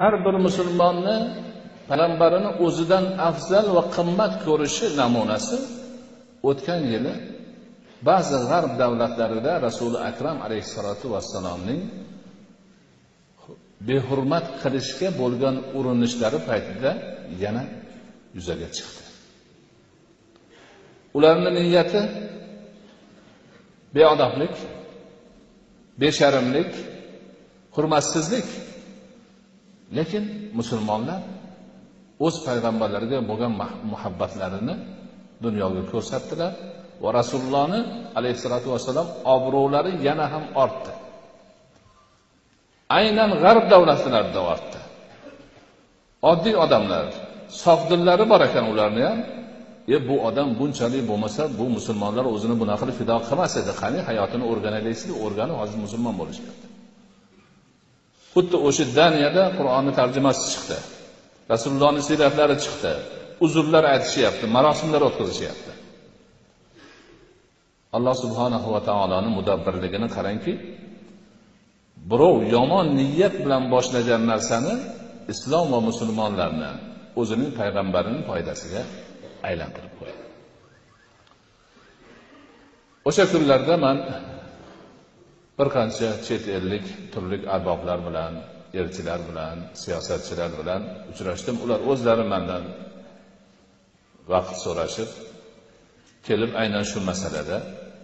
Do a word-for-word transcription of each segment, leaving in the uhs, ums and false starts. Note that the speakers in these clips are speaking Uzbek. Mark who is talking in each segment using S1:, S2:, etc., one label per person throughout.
S1: Har bir musulmonni payg'ambarini o'zidan afzal va qimmat ko'rishi namunasi o'tgan yili ba'zi g'arb davlatlarida Rasuli akram alayhisolatu vassalomning behurmat qilishga bo'lgan urinishlari paytida yana yuzaga chiqdi. Ularning niyati beodoblik, besharmlik, hurmatsizlik. Lekin musulmonlar o'z payg'ambarlariga bo'lgan muhabbatlarini dunyoga ko'rsatdilar va Rasulullohni alayhisolatu vassalom obro'lari yana ham ortdi. Aynan g'arb davlatlarida ortdi. Oddiy odamlar, sofdillari bor ekan ularni ham, "E bu odam bunchalik bo'lmasa, bu musulmonlar o'zini bunaqa qilib fido qilmas edi. Qani hayotini o'rganaylik", o'rganib hozir musulmon bo'lishyapti. Xuddi o'sha Daniyada Qur'onni tarjimasi chiqdi. Rasulullohning siratlari chiqdi. Uzrlar aytishyapti, marosimlar o'tkazishyapti. Alloh subhanahu va taoloning mudabbirligini qarangki, birov yomon niyat bilan boshlagan narsani islom va musulmonlarni o'zining payg'ambarining foydasiga aylantirib qo'ydi. O'sha kunlarda men bir qancha chet ellik turli arboblar bilan, elchilar bilan, siyosatchilar bilan uchrashdim. Ular o'zlari mendan vaqt so'rashib, kelib aynan shu masalada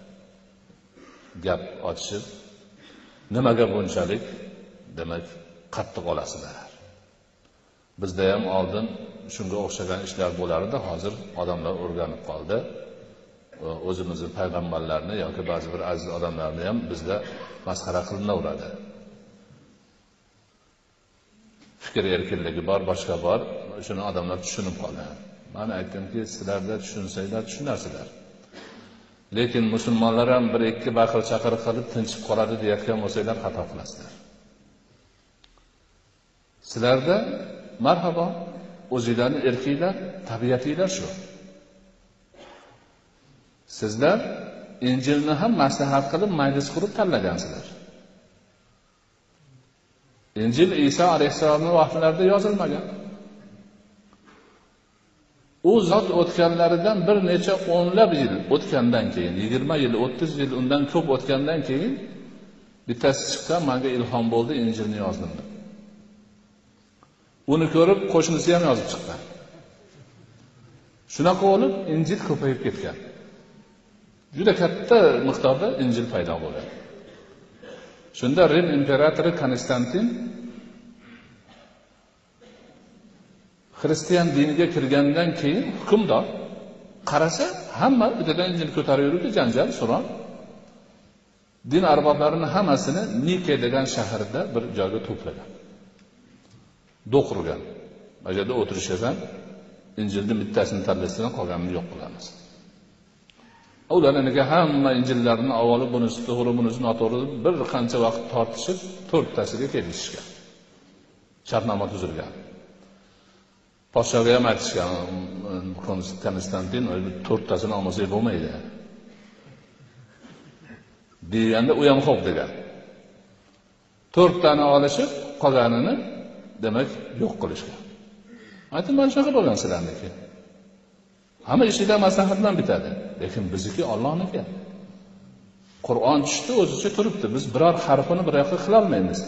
S1: gap ochishib, nimaga bunchalik demak qattiq olasizlar? Bizda ham oldin shunga o'xshagan ishlar bo'lardi, hozir odamlar o'rganib qoldi. O'zimizning payg'ambarlarni yoki ba'zi bir aziz odamlarni ham bizda masxara qilinaveradi. Fikr erkinligi bor, boshqa bor, shuni odamlar tushunib qoladi. Men aytdimki, sizlarda tushunsanglar tushunarsizlar. Lekin musulmonlar ham bir ikki baqir chaqir qilib tinchib qoladi deyotgan bo'lsanglar xato qilasizlar. Sizlarda marhabo, o'zingizlarning erkinglar, tabiatinglar shu. Sizlar Injilni ham maslahat qilib majlis qurib tanlagansizlar. Injil Isa alayhisolamning vaqtlarida yozilmagan. U zot o'tganlaridan bir necha o'nlab yil o'tgandan keyin, yigirma yil, o'ttiz yil undan ko'p o'tgandan keyin bittasi chiqqan, menga ilhom bo'ldi, Injilni yozdim. Uni ko'rib qo'shnisi ham yozib chiqqan. Shunaqa bo'lib Injil ko'payib ketgan. Juda katta miqdorda Injil paydo bo'lgan. Shunda Rim imperatori Konstantin Xristian diniga kirgandan keyin hukmdor qarasa, hamma bittadan Injil ko'tarib yuribdi, janjal, suron. Din arboblarini hammasini Nike degan shaharda bir joyga to'plagan. Do'qirgan. Bu yerda o'tirishasan, Injilning bittasini tanlasdan qolganini yo'q qilamiz. Ularga hamma Injillarni avvalo bunisi to'g'ri, bunisi noto'g'ri bir qancha vaqt tortishib, to'rttasiga kelishgan. Shartnoma tuzilgan. Podshoga ham aytishgan, Konstantin to'rttasini olmasa bo'lmaydi. Deganda u ham xo'p degan. to'rttani olishib, qolganini demak yo'q qilishgan. Aytdim, "Men shunaqa bo'lgan sizlarniki. Hamma ishinglar maslahat bilan bitadi. Lekin bizniki Allohniki. Qur'on tushdi, o'zicha turibdi. Biz biror harfini bir yoqqa qila olmaymiz."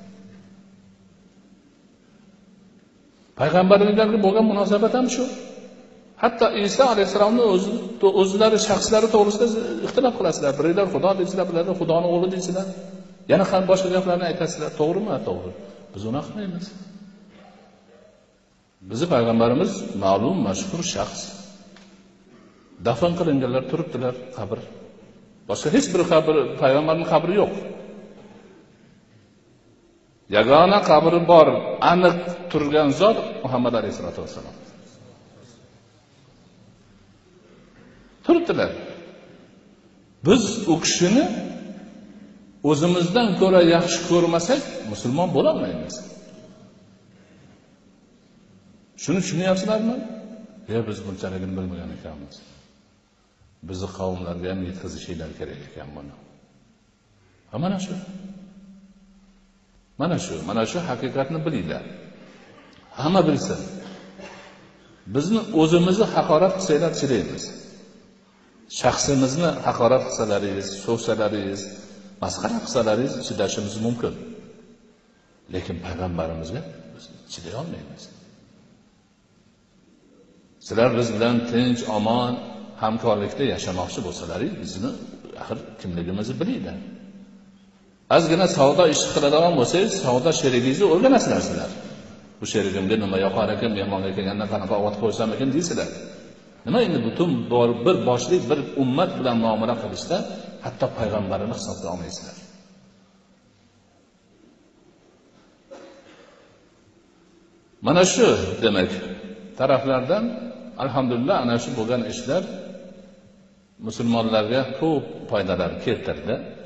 S1: Payg'ambarlarga bo'lgan munosabat ham shu. Hatto Isa alayhisolamning o'zi o'zlari shaxslari to'g'risida ixtilof qilasizlar. Birlar Xudo deysizlar, birlar Xudoning o'g'li deysizlar. Yana ham boshqa gaplarni aytasizlar. To'g'rimi? To'g'ri. Biz uni qilmaymiz. Bizning payg'ambarimiz ma'lum, mashhur shaxs. Dafn qilinganlar turibdilar, qabr. Boshqa hech bir qabr, payg'ambarning qabri yo'q. Yagona qabri bor, aniq turgan zot Muhammad alayhisolatu vassalom. Turibdilar. Biz u kishini o'zimizdan ko'ra yaxshi ko'rmasak, musulmon bo'la olmaymiz. Shuni tushunyapsizlarmi? Ya biz bunchaligini bilmagan ekanmiz. Bizni qavmlarga ham yetkazishinglar kerak ekan buni. Ha mana shu. Mana shu, mana shu haqiqatni bilinglar. hamma bilsin. Bizni o'zimizni haqorat qilsanglar chidaymiz. Shaxsimizni haqorat qilsalaringiz, so'ksalaringiz, masxara qilsalaringiz chidashimiz mumkin. Lekin payg'ambarimizga biz chiday olmaymiz. Sizlar biz bilan tinch, omon, hamkorlikda yashamoqchi bo'lsalaringiz, bizni axir kimligimizni bilinglar. Ozgina savdo ish qiladigan bo'lsangiz, savdo sherigingizni o'rganasizlar sizlar. Bu sherigimga nima yoqar ekan, mehmonga kelganda qanaqa ovqat qo'ysam ekan deysizlar. Nima endi butun bir boshlik bir ummat bilan muomala qilishda hatto payg'ambarni hisobga olmaysizlar. Mana shu demak taraflardan alhamdulillah ana shu bo'lgan ishlar musulmonlarga ko'p foydalar keltirdi.